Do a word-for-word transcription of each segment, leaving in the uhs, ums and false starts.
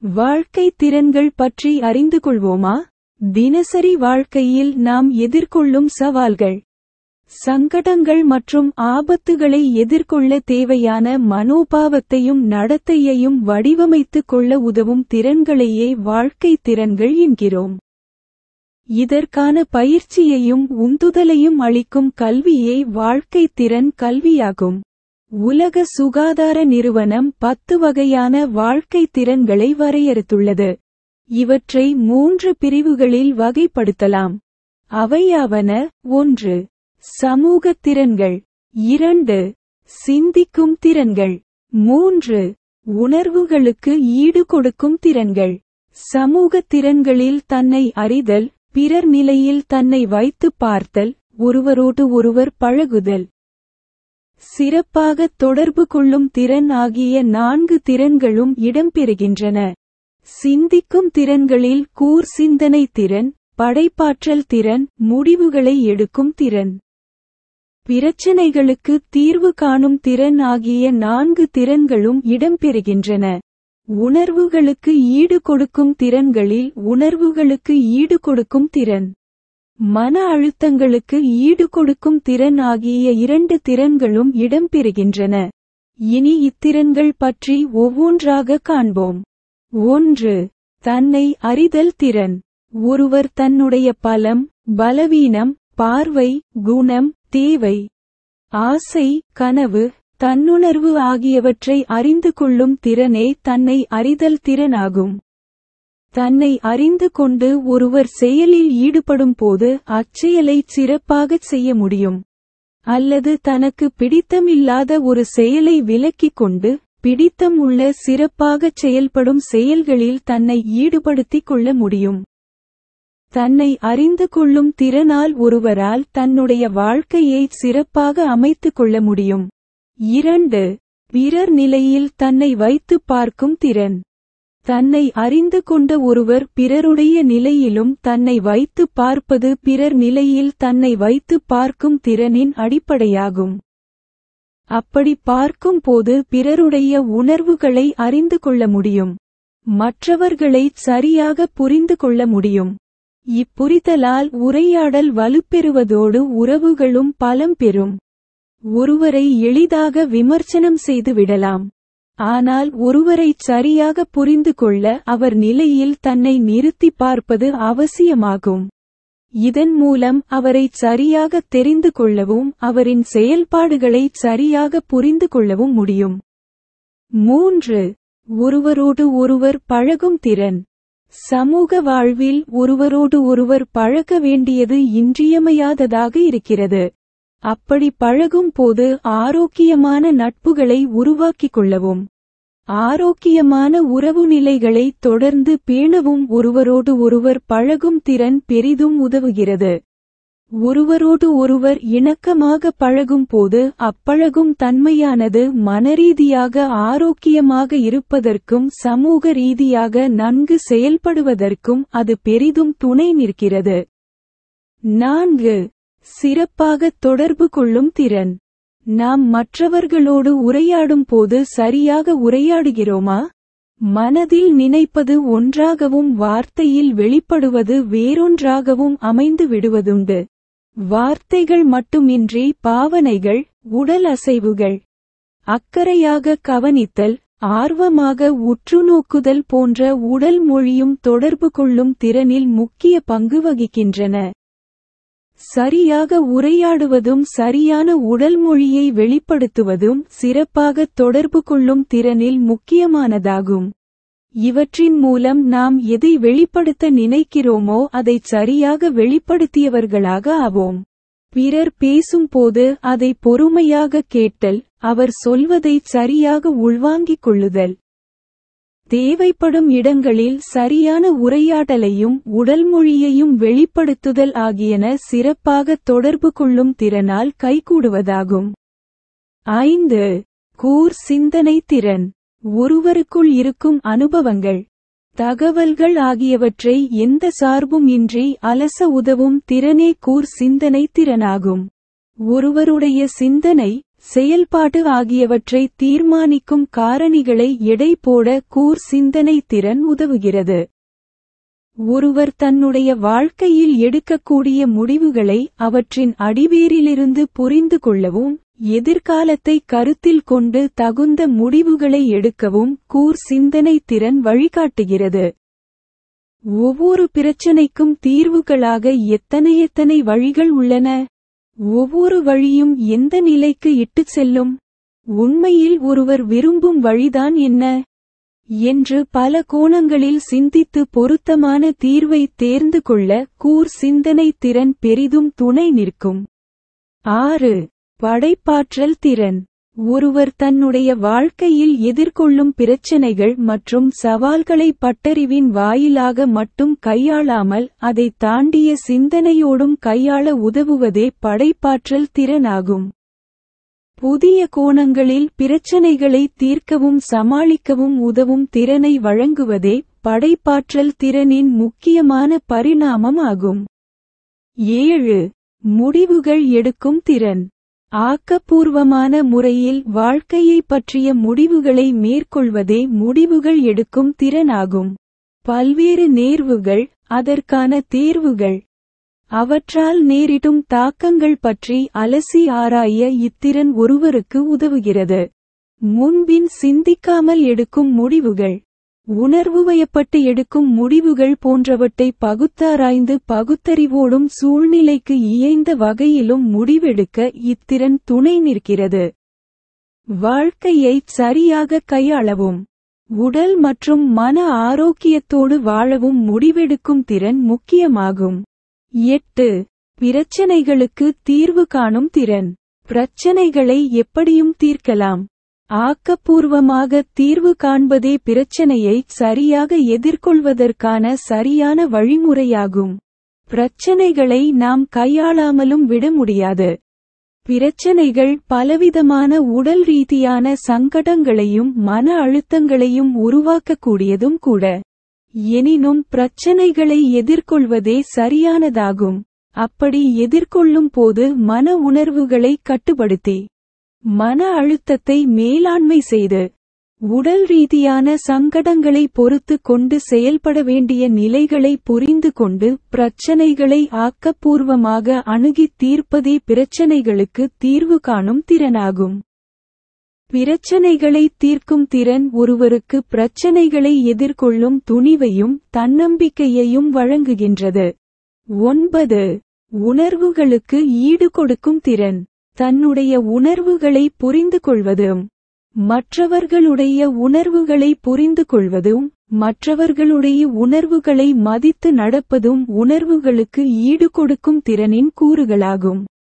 வாழ்க்கை திறன்கள் பற்றி அறிந்து கொள்வோமா? தினசரி வாழ்க்கையில் நாம் எதிர்கொள்ளும் சவால்கள், சங்கடங்கள் மற்றும் ஆபத்துகளை எதிர்கொள்ள தேவையான மனோபாவத்தையும் நடத்தையையும் வடிவமைத்துக் கொள்ள உதவும் திறன்களையே வாழ்க்கை திறன்கள் என்கிறோம். இதற்கான பயிற்சியையும் உந்துதலையும் அளிக்கும் கல்வியே வாழ்க்கை திறன் கல்வியாகும். உலக சுகாதார நிறுவனம் பத்து வகையான வாழ்க்கை திறன்களை வரையறுத்துள்ளது. இவற்றை மூன்று பிரிவுகளில் வகைப்படுத்தலாம். அவையாவன: ஒன்று. சமூக திறன்கள். இரண்டு. சிந்திக்கும் திறன்கள். மூன்று. உணர்வுகளுக்கு ஈடு கொடுக்கும் திறன்கள். சமூக திறன்களில் தன்னை அறிதல், பிறர் நிலையில் தன்னை வைத்துப் பார்த்தல், ஒருவரோடு ஒருவர் பழகுதல், சிறப்பாக தொடர்பு கொள்ளும் திறன் ஆகிய நான்கு திறன்களும் இடம்பெறுகின்றன. சிந்திக்கும் திறன்களில் கூர் சிந்தனை திறன், படைப்பாற்றல் திறன், முடிவுகளை எடுக்கும் திறன், பிரச்சனைகளுக்கு தீர்வு காணும் திறன் ஆகிய நான்கு திறன்களும் இடம்பெறுகின்றன. உணர்வுகளுக்கு ஈடு கொடுக்கும் திறன்களில் உணர்வுகளுக்கு ஈடு கொடுக்கும் திறன், மன அழுத்தங்களுக்கு ஈடு கொடுக்கும் திறன் ஆகிய இரண்டு திறன்களும் இடம்பெறுகின்றன. இனி இத்திறன்கள் பற்றி ஒவ்வொன்றாக காண்போம். ஒன்று. தன்னை அறிதல் திறன். ஒருவர் தன்னுடைய பலம், பலவீனம், பார்வை, குணம், தேவை, ஆசை, கனவு, தன்னுணர்வு ஆகியவற்றை அறிந்து கொள்ளும் திறனே தன்னை அறிதல் திறனாகும். தன்னை அறிந்து கொண்டு ஒருவர் செயலில் ஈடுபடும் போது அச்செயலை சிறப்பாகச் செய்ய முடியும். அல்லது தனக்கு பிடித்தமில்லாத ஒரு செயலை விலக்கிக் கொண்டு பிடித்தம் உள்ள சிறப்பாகச் செயல்படும் செயல்களில் தன்னை ஈடுபடுத்திக் கொள்ள முடியும். தன்னை அறிந்து கொள்ளும் திறனால் ஒருவரால் தன்னுடைய வாழ்க்கையை சிறப்பாக அமைத்துக் கொள்ள முடியும். இரண்டு. பிறர் நிலையில் தன்னை வைத்துப் பார்க்கும் திறன். தன்னை அறிந்து கொண்ட ஒருவர் பிறருடைய நிலையிலும் தன்னை வைத்துப் பார்ப்பது பிறர் நிலையில் தன்னை வைத்துப் பார்க்கும் திறனின் அடிப்படையாகும். அப்படி பார்க்கும் போது பிறருடைய உணர்வுகளை அறிந்து கொள்ள முடியும். மற்றவர்களை சரியாக புரிந்து கொள்ள முடியும். இப்புரிதலால் உரையாடல் வலுப்பெறுவதோடு உறவுகளும் பலம் பெறும். ஒருவரை எளிதாக விமர்சனம் செய்து விடலாம். ஆனால் ஒருவரை சரியாக புரிந்து கொள்ள அவர் நிலையில் தன்னை நிறுத்தி பார்ப்பது அவசியமாகும். இதன் மூலம் அவரை சரியாக தெரிந்து கொள்ளவும் அவரின் செயல்பாடுகளை சரியாக புரிந்து கொள்ளவும் முடியும். மூன்று. ஒருவரோடு ஒருவர் பழகும் திறன். சமூக வாழ்வில் ஒருவரோடு ஒருவர் பழக வேண்டியது இன்றியமையாததாக இருக்கிறது. அப்படி பழகும் போது ஆரோக்கியமான நட்புகளை உருவாக்கிக் கொள்ளவும் ஆரோக்கியமான உறவு நிலைகளை தொடர்ந்து பேணவும் ஒருவரோடு ஒருவர் பழகும் திறன் பெரிதும் உதவுகிறது. ஒருவரோடு ஒருவர் இணக்கமாக பழகும் போது அப்பழகும் தன்மையானது மனரீதியாக ஆரோக்கியமாக இருப்பதற்கும் சமூக ரீதியாக நன்கு செயல்படுவதற்கும் அது பெரிதும் துணை நிற்கிறது. நான்கு. சிறப்பாக தொடர்பு கொள்ளும் திறன். நாம் மற்றவர்களோடு உரையாடும் போது சரியாக உரையாடுகிறோமா? மனதில் நினைப்பது ஒன்றாகவும் வார்த்தையில் வெளிப்படுவது வேறொன்றாகவும் அமைந்து விடுவதுண்டு. வார்த்தைகள் மட்டுமின்றி பாவனைகள், உடல் அசைவுகள், அக்கறையாக கவனித்தல், ஆர்வமாக உற்றுநோக்குதல் போன்ற உடல் மொழியும் தொடர்பு கொள்ளும் திறனில் முக்கிய பங்கு வகிக்கின்றன. சரியாக உரையாடுவதும் சரியான உடல் மொழியை வெளிப்படுத்துவதும் சிறப்பாக தொடர்பு கொள்ளும் திறனில் முக்கியமானதாகும். இவற்றின் மூலம் நாம் எதை வெளிப்படுத்த நினைக்கிறோமோ அதை சரியாக வெளிப்படுத்தியவர்களாக ஆவோம். பிறர் பேசும்போது அதை பொறுமையாக கேட்டல், அவர் சொல்வதை சரியாக உள்வாங்கிக் கொள்ளுதல், தேவைப்படும் இடங்களில் சரியான உரையாடலையும் உடல் மொழியையும் வெளிப்படுத்துதல் ஆகியன சிறப்பாக தொடர்பு கொள்ளும் திறனால் கைகூடுவதாகும். ஐந்து. கூர் சிந்தனை திறன். ஒருவருக்குள் இருக்கும் அனுபவங்கள், தகவல்கள் ஆகியவற்றை எந்த சார்பும் இன்றி அலச உதவும் திறனே கூர் சிந்தனை திறனாகும். ஒருவருடைய சிந்தனை, செயல்பாடு ஆகியவற்றை தீர்மானிக்கும் காரணிகளை எடை போட கூர் சிந்தனை திறன் உதவுகிறது. ஒருவர் தன்னுடைய வாழ்க்கையில் எடுக்கக்கூடிய முடிவுகளை அவற்றின் அடிவேரிலிருந்து புரிந்து கொள்ளவும், எதிர்காலத்தை கருத்தில் கொண்டு தகுந்த முடிவுகளை எடுக்கவும் கூர் சிந்தனை திறன் வழிகாட்டுகிறது. ஒவ்வொரு பிரச்சனைக்கும் தீர்வுகளாக எத்தனை எத்தனை வழிகள் உள்ளன. ஒவ்வொரு வழியும் எந்த நிலைக்கு இட்டுச் செல்லும்? உண்மையில் ஒருவர் விரும்பும் வழிதான் என்ன என்று பல கோணங்களில் சிந்தித்து பொருத்தமான தீர்வை தேர்ந்து கொள்ள கூர் சிந்தனை திறன் பெரிதும் துணை நிற்கும். ஆறு. படைப்பாற்றல் திறன். ஒருவர் தன்னுடைய வாழ்க்கையில் எதிர்கொள்ளும் பிரச்சனைகள் மற்றும் சவால்களை பட்டறிவின் வாயிலாக மட்டும் கையாளாமல் அதை தாண்டிய சிந்தனையோடும் கையாள உதவுவதே படைப்பாற்றல் திறனாகும். புதிய கோணங்களில் பிரச்சனைகளை தீர்க்கவும் சமாளிக்கவும் உதவும் திறனை வழங்குவதே படைப்பாற்றல் திறனின் முக்கியமான பரிணாமம் ஆகும். ஏழு. முடிவுகள் எடுக்கும் திறன். ஆக்கப்பூர்வமான முறையில் வாழ்க்கையை பற்றிய முடிவுகளை மேற்கொள்வதே முடிவுகள் எடுக்கும் திறனாகும். பல்வேறு நேர்வுகள், அதற்கான தேர்வுகள், அவற்றால் நேரிடும் தாக்கங்கள் பற்றி அலசி ஆராய இத்திறன் ஒருவருக்கு உதவுகிறது. முன்பின் சிந்திக்காமல் எடுக்கும் முடிவுகள், உணர்வுவயப்பட்டு எடுக்கும் முடிவுகள் போன்றவற்றை பகுத்தாராய்ந்து பகுத்தறிவோடும் சூழ்நிலைக்கு இயைந்த வகையிலும் முடிவெடுக்க இத்திறன் துணை நிற்கிறது. வாழ்க்கையை சரியாக கையாளவும், உடல் மற்றும் மன ஆரோக்கியத்தோடு வாழவும் முடிவெடுக்கும் திறன் முக்கியமாகும். எட்டு. பிரச்சனைகளுக்கு தீர்வு காணும் திறன். பிரச்சனைகளை எப்படியும் தீர்க்கலாம். ஆக்கப்பூர்வமாக தீர்வு காண்பதே பிரச்சனையை சரியாக எதிர்கொள்வதற்கான சரியான வழிமுறையாகும். பிரச்சனைகளை நாம் கையாளாமலும் விட முடியாது. பிரச்சனைகள் பலவிதமான உடல் ரீதியான சங்கடங்களையும் மன அழுத்தங்களையும் உருவாக்கக்கூடியதும் கூட. எனினும் பிரச்சனைகளை எதிர்கொள்வதே சரியானதாகும். அப்படி எதிர்கொள்ளும் போது மன உணர்வுகளை கட்டுப்படுத்தி, மன அழுத்தத்தை மேலாண்மை செய்து, உடல் ரீதியான சங்கடங்களை பொறுத்து கொண்டு செயல்பட வேண்டிய நிலைகளை புரிந்து கொண்டு பிரச்சனைகளை ஆக்கப்பூர்வமாக அணுகி தீர்ப்பதே பிரச்சனைகளுக்கு தீர்வு காணும் திறனாகும். பிரச்சனைகளை தீர்க்கும் திறன் ஒருவருக்கு பிரச்சனைகளை எதிர்கொள்ளும் துணிவையும் தன்னம்பிக்கையையும் வழங்குகின்றது. ஒன்பது. உணர்வுகளுக்கு ஈடு கொடுக்கும் திறன். தன்னுடைய உணர்வுகளை புரிந்து கொள்வதும், மற்றவர்களுடைய உணர்வுகளை புரிந்து கொள்வதும், மற்றவர்களுடைய உணர்வுகளை மதித்து நடப்பதும் உணர்வுகளுக்கு ஈடு கொடுக்கும் திறனின் கூறுகளாகும்.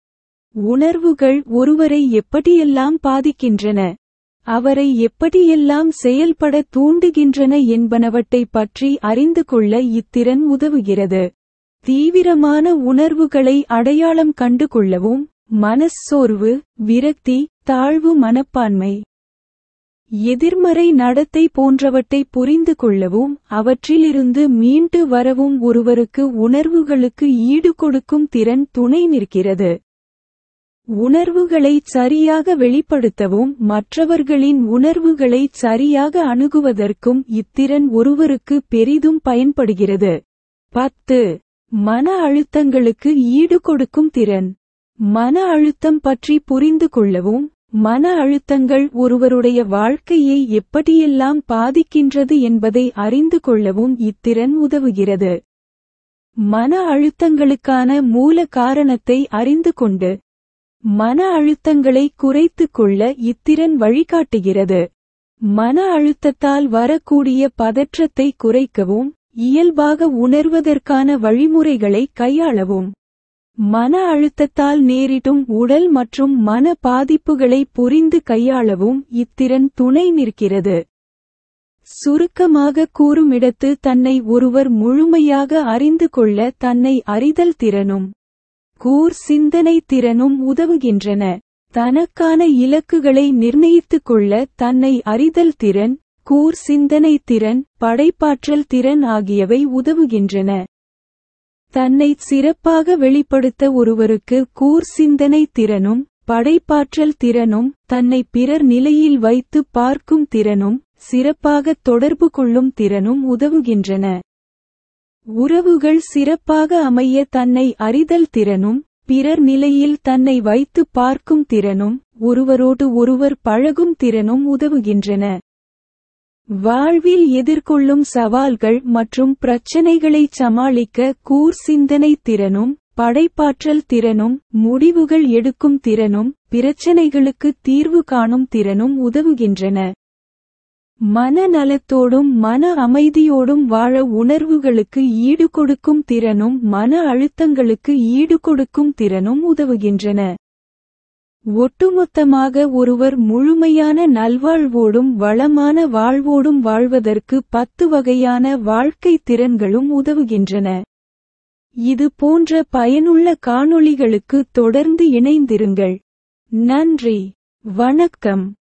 உணர்வுகள் ஒருவரை எப்படியெல்லாம் பாதிக்கின்றன, அவரை எப்படியெல்லாம் செயல்பட தூண்டுகின்றன என்பனவற்றை பற்றி அறிந்து கொள்ள இத்திறன் உதவுகிறது. தீவிரமான உணர்வுகளை அடையாளம் கண்டு கொள்ளவும், மனச்சோர்வு, விரக்தி, தாழ்வு மனப்பான்மை, எதிர்மறை நடத்தை போன்றவற்றை புரிந்து கொள்ளவும் அவற்றிலிருந்து மீண்டு வரவும் ஒருவருக்கு உணர்வுகளுக்கு ஈடு கொடுக்கும் திறன் துணை நிற்கிறது. உணர்வுகளை சரியாக வெளிப்படுத்தவும் மற்றவர்களின் உணர்வுகளை சரியாக அணுகுவதற்கும் இத்திறன் ஒருவருக்கு பெரிதும் பயன்படுகிறது. பத்து. மன அழுத்தங்களுக்கு ஈடு கொடுக்கும் திறன். மன அழுத்தம் பற்றி புரிந்து கொள்ளவும், மன அழுத்தங்கள் ஒருவருடைய வாழ்க்கையை எப்படியெல்லாம் பாதிக்கின்றது என்பதை அறிந்து கொள்ளவும் இத்திறன் உதவுகிறது. மன அழுத்தங்களுக்கான மூல காரணத்தை அறிந்து கொண்டு மன அழுத்தங்களை குறைத்துக் கொள்ள இத்திறன் வழிகாட்டுகிறது. மன அழுத்தத்தால் வரக்கூடிய பதற்றத்தை குறைக்கவும், இயல்பாக உணர்வதற்கான வழிமுறைகளை கையாளவும், மன அழுத்தத்தால் நேரிடும் உடல் மற்றும் மன பாதிப்புகளை புரிந்து கையாளவும் இத்திறன் துணை நிற்கிறது. சுருக்கமாக கூறுமிடத்து தன்னை ஒருவர் முழுமையாக அறிந்து கொள்ள தன்னை அறிதல் திறனும் கூர் சிந்தனை திறனும் உதவுகின்றன. தனக்கான இலக்குகளை நிர்ணயித்துக் கொள்ள தன்னை அறிதல் திறன், கூர் சிந்தனை திறன், படைப்பாற்றல் திறன் ஆகியவை உதவுகின்றன. தன்னை சிறப்பாக வெளிப்படுத்த ஒருவருக்கு கூர் சிந்தனை திறனும் படைப்பாற்றல் திறனும் தன்னை பிறர் நிலையில் வைத்து பார்க்கும் திறனும் சிறப்பாக தொடர்பு கொள்ளும் திறனும் உதவுகின்றன. உறவுகள் சிறப்பாக அமைய தன்னை அறிதல் திறனும் பிறர் நிலையில் தன்னை வைத்து பார்க்கும் திறனும் ஒருவரோடு ஒருவர் பழகும் திறனும் உதவுகின்றன. வாழ்வில் எதிர்கொள்ளும் சவால்கள் மற்றும் பிரச்சனைகளை சமாளிக்க கூர் சிந்தனை திறனும் படைப்பாற்றல் திறனும் முடிவுகள் எடுக்கும் திறனும் பிரச்சனைகளுக்கு தீர்வு காணும் திறனும் உதவுகின்றன. மனநலத்தோடும் மன அமைதியோடும் வாழ உணர்வுகளுக்கு ஈடுகொடுக்கும் திறனும் மன அழுத்தங்களுக்கு ஈடுகொடுக்கும் திறனும் உதவுகின்றன. ஒட்டுமொத்தமாக ஒருவர் முழுமையான நல்வாழ்வோடும் வளமான வாழ்வோடும் வாழ்வதற்கு பத்து வகையான வாழ்க்கை திறன்களும் உதவுகின்றன. இது போன்ற பயனுள்ள காணொளிகளுக்கு தொடர்ந்து இணைந்திருங்கள். நன்றி. வணக்கம்.